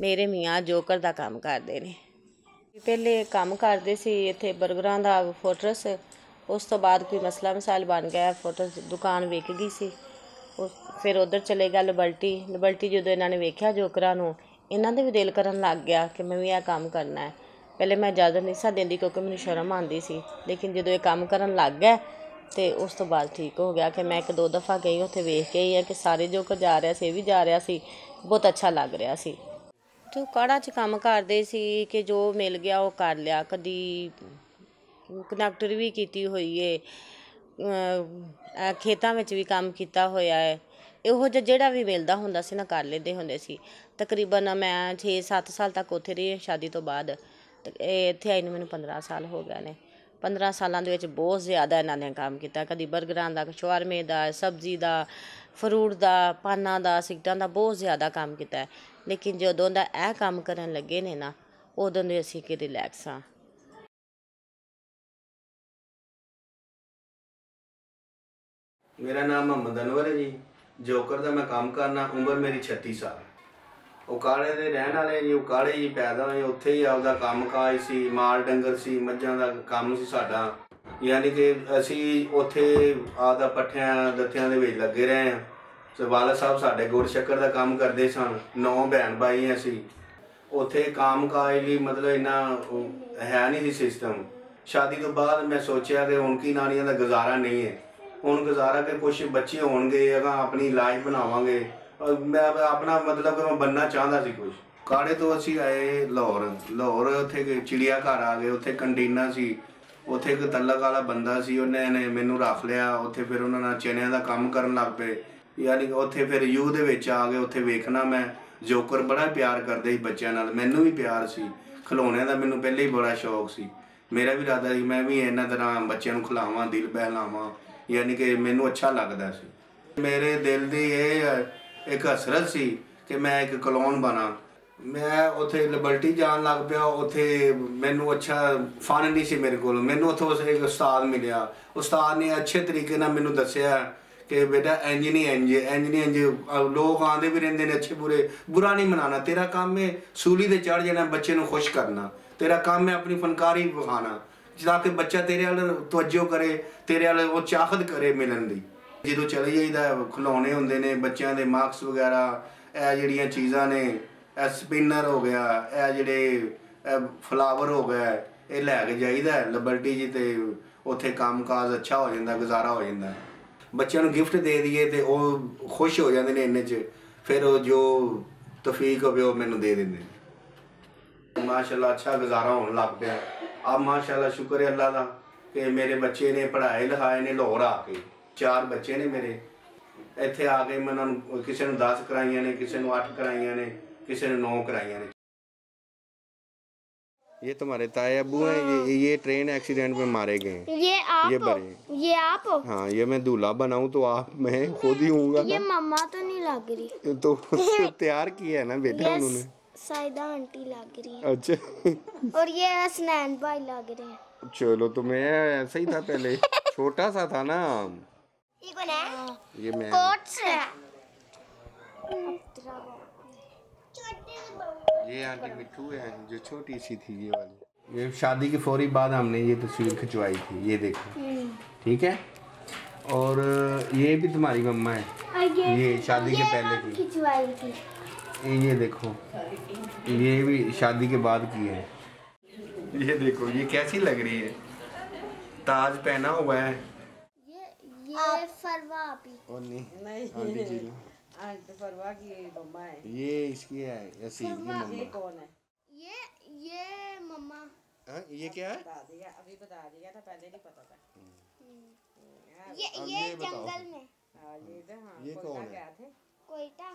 ਮੇਰੇ ਮੀਆਂ ਜੋਕਰ ਦਾ ਕੰਮ ਕਰਦੇ ਨੇ। ਪਹਿਲੇ ਕੰਮ ਕਰਦੇ ਸੀ ਇੱਥੇ ਬਰਗਰਾਂ ਦਾ ਫੋਰਟਰਸ। ਉਸ ਤੋਂ ਬਾਅਦ ਕੋਈ ਮਸਲਾ ਮਸਾਇਲ ਬਣ ਗਿਆ, ਫੋਰਟਰਸ ਦੁਕਾਨ ਵਿਕ ਗਈ ਸੀ। ਫਿਰ ਉੱਧਰ ਚਲੇ ਗਿਆ ਲਿਬਰਟੀ। ਜਦੋਂ ਇਹਨਾਂ ਨੇ ਵੇਖਿਆ ਜੋਕਰਾਂ ਨੂੰ, ਇਹਨਾਂ ਦੇ ਵੀ ਦਿਲ ਕਰਨ ਲੱਗ ਗਿਆ ਕਿ ਮੈਂ ਵੀ ਇਹ ਕੰਮ ਕਰਨਾ ਹੈ। ਪਹਿਲੇ ਮੈਂ ਇਜਾਜ਼ਤ ਨਹੀਂ ਸੀ ਦਿੰਦੀ ਕਿਉਂਕਿ ਮੈਨੂੰ ਸ਼ਰਮ ਆਉਂਦੀ ਸੀ, ਲੇਕਿਨ ਜਦੋਂ ਇਹ ਕੰਮ ਕਰਨ ਲੱਗ ਗਿਆ ਅਤੇ ਉਸ ਤੋਂ ਬਾਅਦ ਠੀਕ ਹੋ ਗਿਆ ਕਿ ਮੈਂ 1-2 ਦਫਾ ਗਈ, ਉੱਥੇ ਵੇਖ ਕੇ ਆਈ ਹਾਂ ਕਿ ਸਾਰੇ ਜੋਕਰ ਜਾ ਰਿਹਾ ਸੀ, ਇਹ ਵੀ ਜਾ ਰਿਹਾ ਸੀ, ਬਹੁਤ ਅੱਛਾ ਲੱਗ ਰਿਹਾ ਸੀ। ਤੇ ਕਾੜਾ 'ਚ ਕੰਮ ਕਰਦੇ ਸੀ ਕਿ ਜੋ ਮਿਲ ਗਿਆ ਉਹ ਕਰ ਲਿਆ। ਕਦੀ ਕੰਡਕਟਰ ਵੀ ਕੀਤੀ ਹੋਈ ਹੈ, ਖੇਤਾਂ ਵਿੱਚ ਵੀ ਕੰਮ ਕੀਤਾ ਹੋਇਆ ਹੈ। ਇਹੋ ਜਿਹਾ ਜਿਹੜਾ ਵੀ ਮਿਲਦਾ ਹੁੰਦਾ ਸੀ ਨਾ ਕਰ ਲੈਂਦੇ ਹੁੰਦੇ ਸੀ। ਤਕਰੀਬਨ ਮੈਂ 6-7 ਸਾਲ ਤੱਕ ਉੱਥੇ ਰਹੀ ਸ਼ਾਦੀ ਤੋਂ ਬਾਅਦ। ਇੱਥੇ ਆਈ ਨੂੰ ਮੈਨੂੰ 15 ਸਾਲ ਹੋ ਗਏ ਨੇ। 15 ਸਾਲਾਂ ਦੇ ਵਿੱਚ ਬਹੁਤ ਜ਼ਿਆਦਾ ਇਹਨਾਂ ਨੇ ਕੰਮ ਕੀਤਾ। ਕਦੀ ਬਰਗਰਾਂ ਦਾ, ਸ਼ਵਾਰਮੇ ਦਾ, ਸਬਜ਼ੀ ਦਾ, ਫਰੂਟ ਦਾ, ਪਾਨਾਂ ਦਾ, ਸਿਗਟਾਂ ਦਾ ਬਹੁਤ ਜ਼ਿਆਦਾ ਕੰਮ ਕੀਤਾ। ਲੇਕਿਨ ਜਦੋਂ ਦਾ ਇਹ ਕੰਮ ਕਰਨ ਲੱਗੇ ਨੇ ਨਾ, ਉਦੋਂ ਦੇ ਅਸੀਂ ਕਿ ਰਿਲੈਕਸ ਹਾਂ। मेरा नाम मोहम्मद अनवर है जी। जोकर का मैं काम करना। उम्र मेरी 36 साल। उकाड़े के रहने वाले जी। उकाड़े जी पैदा होए, उत्थे ही आपदा काम काज सी, माल डंगर सी, मझां दा काम सी साडा। यानी कि असी उत्थे आपदा पट्ठियां दत्तियां दे विच लगे रहे हैं। ते वाला साहब साडे गुड़ शक्कर दा काम करदे सन। 9 भैन भाई असी। उत्थे काम काज लई मतलब इन्ना है नहीं सी सिस्टम। शादी तो बाद मैं सोचा कि हुण की नानियां दा गुजारा नहीं है। ਹੁਣ ਗੁਜ਼ਾਰਾ के कुछ बच्चे होणगे, अगां अपनी लाइफ बनावांगे। मैं अपना मतलब कि मैं बनना चाहता सी कुछ। काड़े तो असी आए लाहौर उत्थे चिड़िया घर आ गए। उत्थे कंटीना सी, उत्थे एक तलक वाला बंदा सी, उन्हें मैनू रख लिया उत्थे। फिर उन्होंने चनिया का काम करन लग पे। यानी कि उत्थे फिर यू दे विच आ गए। उत्थे वेखना मैं जोकर बड़ा प्यार करदे सी बच्चों नाल। मैनू भी प्यार सी, खिलौने का मैनू पहले ही बड़ा शौक सी। मेरा भी इरादा सी मैं भी इन्हां तरह बच्चों नूं खिलावां, दिल बहलावां। यानी कि मैनू अच्छा लगता सी। मेरे दिल की ये एक हसरत सी कि मैं एक कलोन बना। मैं उत्थे लिबर्टी जान लग पिया। उत्थे मैनू अच्छा फन नहीं सी मेरे को। मैनू उत्थों एक उस्ताद मिलिया। उस्ताद ने अच्छे तरीके नाल मैनू दस्सिया कि बेटा इंज नहीं इंज लोग आंदे भी रहिंदे ने अच्छे बुरे। बुरा नहीं मनाना, तेरा काम है सूली ते चढ़ जाना, बच्चे नूं खुश करना। तेरा काम है अपनी फनकारी विखाना ताकि बच्चा तेरे वाल तवज्जो करे, तेरे वाल वो चाहत करे मिलन दी। जो चले जाइदा खिलौने होंदे ने बच्चों के, मार्क्स वगैरह, यह जड़ियाँ चीज़ां ने, स्पिनर हो गया, यह जड़े फ्लावर हो गया, ये लैके जाइदा लिबर्टी जी। तो उत्थे काम काज अच्छा हो जाता, गुजारा हो जाता। बच्चों को गिफ्ट दे दिए तो वो खुश हो जाते हैं इन्ने च। फिर जो तौफीक होवे वो मैनू दे देंगे। माशाल्लाह अच्छा गुजारा होने लग पाया। अब माशाल्लाह शुक्र है अल्लाह का कि मेरे बच्चे ने पढ़ाए लिखाए ने लाहौर आके। 4 बच्चे ने मेरे। इत्थे आके मैं उन्होंने किसी ने 10 कराइयां ने, किसी ने 8 कराइयां ने, किसी ने 9 कराइयां ने। ये तुम्हारे ताए अब्बू हैं। ये ट्रेन एक्सीडेंट में मारे गए। ये आप ये बड़े। ये आप हाँ, ये मैं दूल्हा बनाऊं तो आप मैं खुद ही हूँगा। ये मम्मा तो नहीं लग रही। तो तैयार किया है ना बेटा उन्होंने। साइदा आंटी लग रही है। अच्छा। और ये हसनैन भाई लग रहे हैं। चलो तो मैं ऐसा ही था पहले। छोटा सा था ना। ये कौन है? ये मैं। कोट से। ये आंटी मिट्ठू है जो छोटी सी थी ये वाली। ये शादी के फौरी बाद हमने ये तस्वीर खिंचवाई थी, ये देखो। ठीक है। और ये भी तुम्हारी मम्मा है। ये शादी के पहले की खिंचवाई थी। ये देखो, ये भी शादी के बाद की है। ये देखो ये कैसी लग रही है। ताज पहना हुआ है। ये फरवा भी। और नहीं आंटी जी फरवा की मम्मा है। ये इसकी है असीम की मम्मा। ये कौन है? ये मम्मा। हाँ, ये क्या है? बता दिया, अभी बता दिया था, पहले नहीं पता था। ये जंगल में। ये कौन है? कोयटा।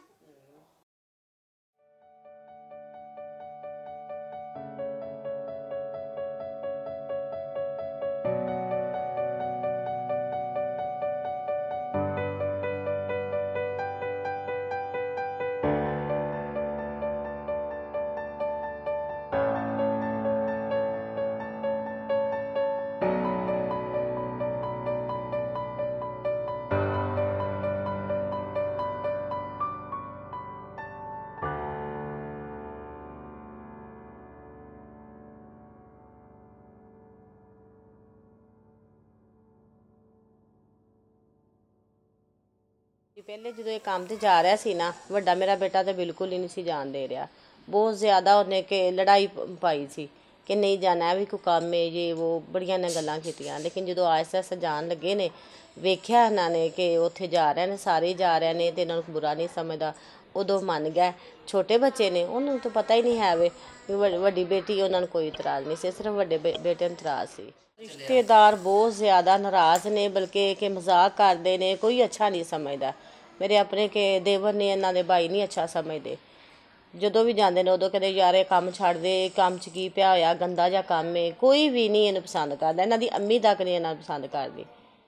ਪਹਿਲੇ ਜਦੋਂ ਇਹ ਕੰਮ ਤੇ ਜਾ ਰਿਹਾ ਸੀ ਨਾ, ਵੱਡਾ ਮੇਰਾ ਬੇਟਾ ਤਾਂ ਬਿਲਕੁਲ ਹੀ ਨਹੀਂ ਸੀ ਜਾਣ ਦੇ ਰਿਹਾ। ਬਹੁਤ ਜ਼ਿਆਦਾ ਉਹਨੇ ਕਿ ਲੜਾਈ ਪਾਈ ਸੀ ਕਿ ਨਹੀਂ ਜਾਣਾ, ਵੀ ਕੋਈ ਕੰਮ ਹੈ ਜੇ ਉਹ ਬੜੀਆਂ ਨੇ ਗੱਲਾਂ ਕੀਤੀਆਂ। ਲੇਕਿਨ ਜਦੋਂ ਆਹਿਸਤਾ ਆਹਿਸਤਾ ਜਾਣ ਲੱਗੇ ਨੇ, ਵੇਖਿਆ ਇਹਨਾਂ ਨੇ ਕਿ ਉੱਥੇ ਜਾ ਰਹੇ ਨੇ, ਸਾਰੇ ਜਾ ਰਹੇ ਨੇ ਤੇ ਇਹਨਾਂ ਨੂੰ ਬੁਰਾ ਨਹੀਂ ਸਮਝਦਾ, ਉਦੋਂ ਮੰਨ ਗਿਆ। ਛੋਟੇ ਬੱਚੇ ਨੇ, ਉਹਨਾਂ ਤਾਂ ਪਤਾ ਹੀ ਨਹੀਂ ਹੈ ਵੇ ਵੱਡੀ ਬੇਟੀ, ਉਹਨਾਂ ਨੂੰ ਕੋਈ ਇਤਰਾਜ਼ ਨਹੀਂ ਸੀ, ਸਿਰਫ ਵੱਡੇ ਬੇਟੇ ਨੂੰ ਇਤਰਾਜ਼ ਸੀ। ਰਿਸ਼ਤੇਦਾਰ ਬਹੁਤ ਜ਼ਿਆਦਾ ਨਾਰਾਜ਼ ਨੇ, ਬਲਕਿ ਕਿ ਮਜ਼ਾਕ ਕਰਦੇ ਨੇ, ਕੋਈ ਅੱਛਾ ਨਹੀਂ ਸਮਝਦਾ। ਮੇਰੇ ਆਪਣੇ ਕਿ ਦੇਵਰ ਨੇ, ਇਹਨਾਂ ਦੇ ਭਾਈ ਨਹੀਂ ਅੱਛਾ ਸਮਝਦੇ। ਜਦੋਂ ਵੀ ਜਾਂਦੇ ਨੇ ਉਦੋਂ ਕਹਿੰਦੇ ਯਾਰ ਇਹ ਕੰਮ ਛੱਡ ਦੇ, ਕੰਮ 'ਚ ਕੀ ਪਿਆ ਹੋਇਆ, ਗੰਦਾ ਜਿਹਾ ਕੰਮ ਹੈ। ਕੋਈ ਵੀ ਨਹੀਂ ਇਹਨੂੰ ਪਸੰਦ ਕਰਦਾ, ਇਹਨਾਂ ਦੀ ਅੰਮੀ ਤੱਕ ਨਹੀਂ ਇਹਨਾਂ ਨੂੰ ਪਸੰਦ ਕਰਦੀ।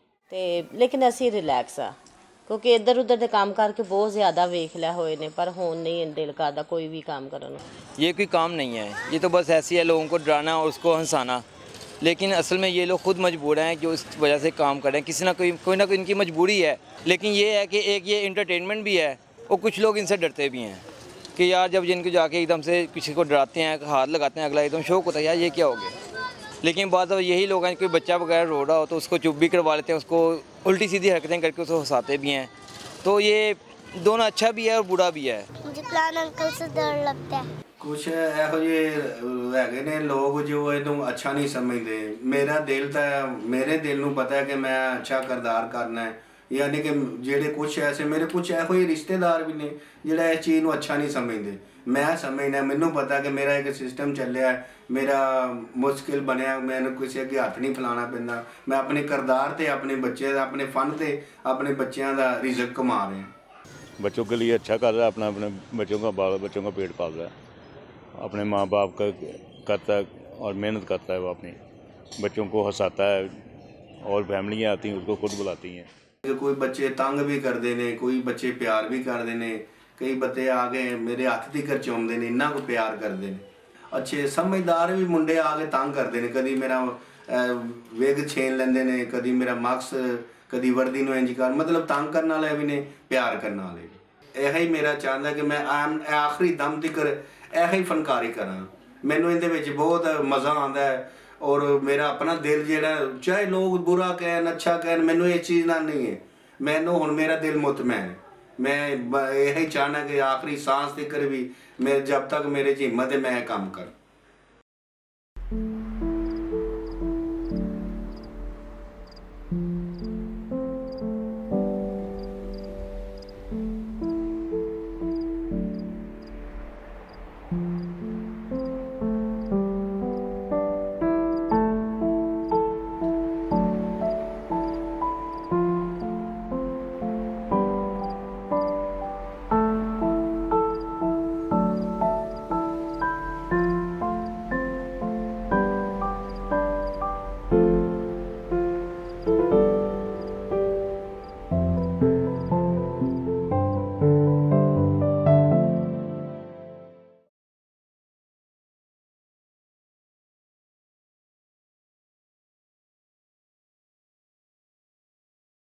ਤੇ ਲੇਕਿਨ ਅਸੀਂ ਰਿਲੈਕਸ ਆ, ਕਿਉਂਕਿ ਇੱਧਰ ਉੱਧਰ ਦੇ ਕੰਮ ਕਰਕੇ ਬਹੁਤ ਜ਼ਿਆਦਾ ਵੇਖ ਲਿਆ ਹੋਏ ਨੇ, ਪਰ ਹੁਣ नहीं दिल करता कोई भी काम करना। ये कोई काम नहीं है, ये तो बस ऐसी है लोगों को डराना और उसको हंसाना। लेकिन असल में ये लोग खुद मजबूर हैं जो इस वजह से काम करें, किसी ना कोई ना कोई इनकी मजबूरी है। लेकिन ये है कि एक ये इंटरटेनमेंट भी है और कुछ लोग इनसे डरते भी हैं कि यार जब जिनको जाके एकदम से किसी को डराते हैं, हाथ लगाते हैं, अगला एकदम शौक होता है यार ये क्या हो गया। लेकिन बाद यही लोग हैं, कोई बच्चा वगैरह रो रहा हो तो उसको चुप भी करवा लेते हैं, उसको उल्टी सीधी हरकतें करके उसको हंसाते भी हैं। तो ये दोनों अच्छा भी है और बुरा भी है। मुझे प्लान अंकल से डर लगता है। ਕੁਛ ਇਹੋ ਜਿਹੇ ਹੈਗੇ ਨੇ ਲੋਕ ਜੋ ਇਹਨੂੰ ਅੱਛਾ ਨਹੀਂ ਸਮਝਦੇ। ਮੇਰਾ ਦਿਲ ਤਾਂ, ਮੇਰੇ ਦਿਲ ਨੂੰ ਪਤਾ ਹੈ ਕਿ ਮੈਂ ਅੱਛਾ ਕਿਰਦਾਰ ਕਰਨਾ ਹੈ। ਯਾਨੀ ਕਿ ਜਿਹੜੇ ਕੁਛ ਐਸੇ ਮੇਰੇ ਕੁਛ ਇਹੋ ਜਿਹੇ ਰਿਸ਼ਤੇਦਾਰ ਵੀ ਨੇ ਜਿਹੜਾ ਇਸ ਚੀਜ਼ ਨੂੰ ਅੱਛਾ ਨਹੀਂ ਸਮਝਦੇ। ਮੈਂ ਸਮਝਦਾ, ਮੈਨੂੰ ਪਤਾ ਕਿ ਮੇਰਾ ਇੱਕ ਸਿਸਟਮ ਚੱਲਿਆ, ਮੇਰਾ ਮੁਸ਼ਕਿਲ ਬਣਿਆ, ਮੈਨੂੰ ਕਿਸੇ ਅੱਗੇ ਹੱਥ ਨਹੀਂ ਫੈਲਾਉਣਾ ਪੈਂਦਾ। ਮੈਂ ਆਪਣੇ ਕਿਰਦਾਰ ਤੇ, ਆਪਣੇ ਬੱਚੇ ਦਾ, ਆਪਣੇ ਫਨ ਤੇ, ਆਪਣੇ ਬੱਚਿਆਂ ਦਾ ਰਿਜ਼ਕ ਕਮਾ ਰਿਹਾ। बच्चों के लिए अच्छा कर रहा है, अपना अपने बच्चों का बाल बच्चों का पेट पाल रहा है, अपने माँ बाप का करता है और मेहनत करता है। वो अपनी बच्चों को हंसाता है और फैमिलियाँ आती हैं उसको खुद बुलाती हैं। कोई बच्चे तंग भी करते हैं, कोई बच्चे प्यार भी करते हैं, कई बच्चे आके मेरे हत्थ तक चुमते हैं, इन्ना को प्यार करते हैं। अच्छे समझदार भी मुंडे आके तंग करते हैं, कभी मेरा विग छीन लेंदे ने, कभी मेरा मक्स, कभी वर्दी ਨੂੰ ਇੰਜ ਕਰ, ਮਤਲਬ ਤੰਗ ਕਰਨ ਵਾਲੇ ਵੀ ਨੇ, ਪਿਆਰ ਕਰਨ ਵਾਲੇ ਵੀ। ਇਹੋ ਹੀ ਮੇਰਾ ਚਾਹੁੰਦਾ ਕਿ ਮੈਂ ਆਖਰੀ ਦਮ ਤੱਕ ਇਹੋ ਹੀ ਫਨਕਾਰੀ ਕਰਾਂ। ਮੈਨੂੰ ਇਹਦੇ ਵਿੱਚ ਬਹੁਤ ਮਜ਼ਾ ਆਉਂਦਾ ਹੈ ਔਰ ਮੇਰਾ ਆਪਣਾ ਦਿਲ ਜਿਹੜਾ, ਚਾਹੇ ਲੋਕ ਬੁਰਾ ਕਹਿਣ ਅੱਛਾ ਕਹਿਣ, ਮੈਨੂੰ ਇਹ ਚੀਜ਼ ਨਾਲ ਨਹੀਂ ਹੈ। ਮੈਨੂੰ ਹੁਣ ਮੇਰਾ ਦਿਲ ਮੁਤਮੈਨ ਹੈ। ਮੈਂ ਇਹੋ ਹੀ ਚਾਹੁੰਦਾ ਕਿ ਆਖਰੀ ਸਾਂਸ ਤੱਕ ਵੀ ਮੈਂ, ਜਬ ਤੱਕ ਮੇਰੇ 'ਚ ਹਿੰਮਤ ਹੈ, ਮੈਂ ਇਹ ਕੰਮ ਕਰਾਂ।